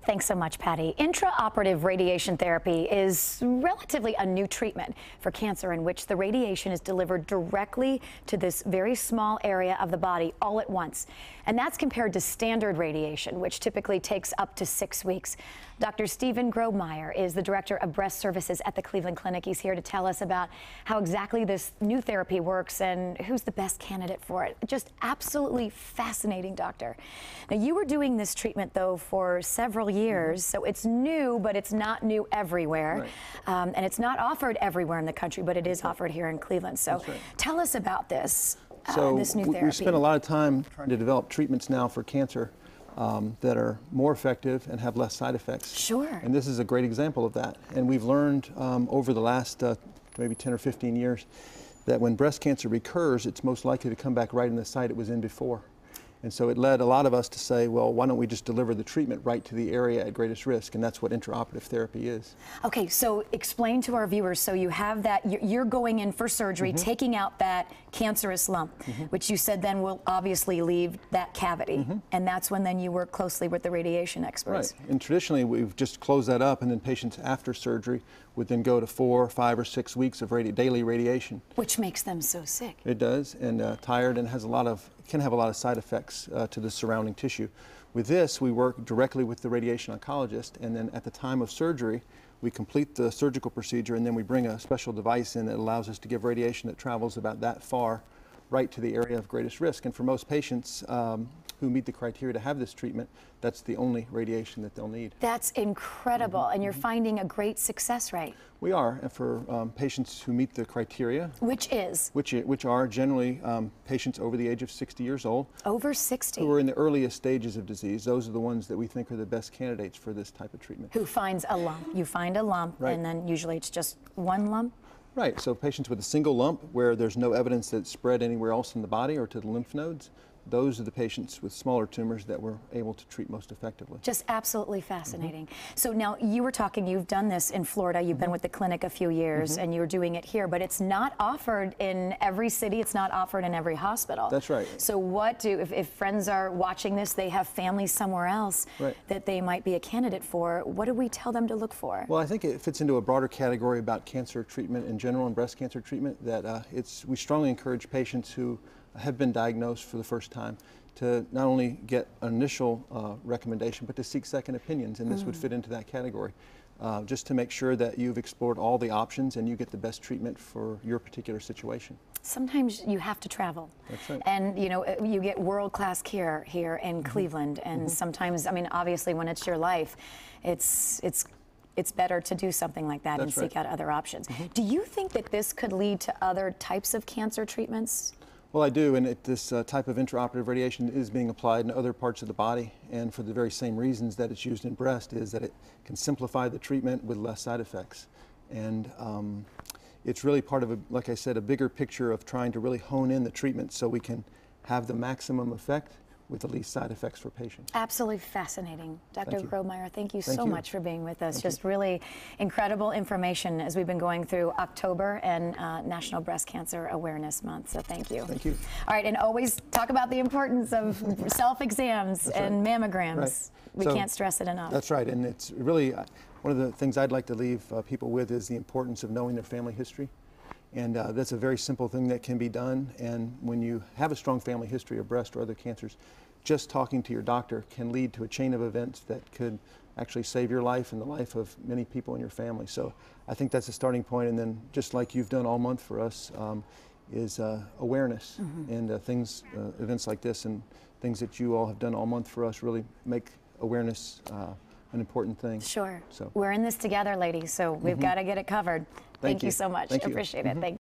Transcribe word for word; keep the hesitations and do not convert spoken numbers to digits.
Thanks so much, Patty. Intraoperative radiation therapy is relatively a new treatment for cancer in which the radiation is delivered directly to this very small area of the body all at once. And that's compared to standard radiation, which typically takes up to six weeks. Doctor Steven Grobmeier is the Director of Breast Services at the Cleveland Clinic. He's here to tell us about how exactly this new therapy works and who's the best candidate for it. Just absolutely fascinating, Doctor. Now, you were doing this treatment, though, for several years, so it's new, but it's not new everywhere. Right. Um, and it's not offered everywhere in the country, but it is offered here in Cleveland. So right. Tell us about this, so uh, this new therapy. We spent a lot of time trying to develop treatments now for cancer Um, that are more effective and have less side effects. Sure. And this is a great example of that. And we've learned um, over the last uh, maybe ten or fifteen years that when breast cancer recurs, it's most likely to come back right in the site it was in before. And so it led a lot of us to say, well, why don't we just deliver the treatment right to the area at greatest risk? And that's what intraoperative therapy is. Okay, so explain to our viewers, so you have that, you're going in for surgery, mm-hmm. taking out that cancerous lump, mm-hmm. which you said then will obviously leave that cavity. Mm-hmm. And that's when then you work closely with the radiation experts. Right, and traditionally we've just closed that up, and then patients after surgery would then go to four, five, or six weeks of radi daily radiation. Which makes them so sick. It does, and uh, tired, and has a lot of, can have a lot of side effects uh, to the surrounding tissue. With this, we work directly with the radiation oncologist, and then at the time of surgery, we complete the surgical procedure, and then we bring a special device in that allows us to give radiation that travels about that far right to the area of greatest risk. And for most patients um, who meet the criteria to have this treatment, that's the only radiation that they'll need. That's incredible, mm-hmm. and you're mm-hmm. finding a great success rate. We are, and for um, patients who meet the criteria. Which is? Which, which are generally um, patients over the age of sixty years old. Over sixty? Who are in the earliest stages of disease. Those are the ones that we think are the best candidates for this type of treatment. Who finds a lump. You find a lump, right. and then usually it's just one lump? Right, so patients with a single lump where there's no evidence that it's spread anywhere else in the body or to the lymph nodes, those are the patients with smaller tumors that we're able to treat most effectively. Just absolutely fascinating. Mm-hmm. So now you were talking, you've done this in Florida, you've mm-hmm. been with the clinic a few years, mm-hmm. and you're doing it here, but it's not offered in every city, it's not offered in every hospital. That's right. So what do, if, if friends are watching this, they have families somewhere else right. that they might be a candidate for, what do we tell them to look for? Well, I think it fits into a broader category about cancer treatment in general and breast cancer treatment, that uh, it's, we strongly encourage patients who have been diagnosed for the first time to not only get an initial uh, recommendation, but to seek second opinions, and this mm. would fit into that category, uh, just to make sure that you've explored all the options and you get the best treatment for your particular situation. Sometimes you have to travel. That's right. And you know, you get world-class care here in mm-hmm. Cleveland, and mm-hmm. sometimes, I mean, obviously when it's your life, it's, it's it's better to do something like that. That's and seek right. out other options. Mm-hmm. Do you think that this could lead to other types of cancer treatments? Well, I do, and it, this uh, type of intraoperative radiation is being applied in other parts of the body, and for the very same reasons that it's used in breast, is that it can simplify the treatment with less side effects. And um, it's really part of, a, like I said, a bigger picture of trying to really hone in the treatment so we can have the maximum effect with the least side effects for patients. Absolutely fascinating. Doctor Grobmeier, thank you thank so you. much for being with us. Thank Just you. really incredible information as we've been going through October and uh, National Breast Cancer Awareness Month, so thank you. Thank you. All right, and always talk about the importance of self-exams and right. mammograms. Right. We so, can't stress it enough. That's right, and it's really, uh, one of the things I'd like to leave uh, people with is the importance of knowing their family history. And uh, that's a very simple thing that can be done, and when you have a strong family history of breast or other cancers, just talking to your doctor can lead to a chain of events that could actually save your life and the life of many people in your family. So I think that's a starting point, and then just like you've done all month for us, um, is uh, awareness. Mm-hmm. And uh, things, uh, events like this and things that you all have done all month for us really make awareness uh, an important thing. Sure. So. We're in this together, ladies, so we've mm-hmm. got to get it covered. Thank, Thank you. you so much. Thank Appreciate you. it. Mm-hmm. Thank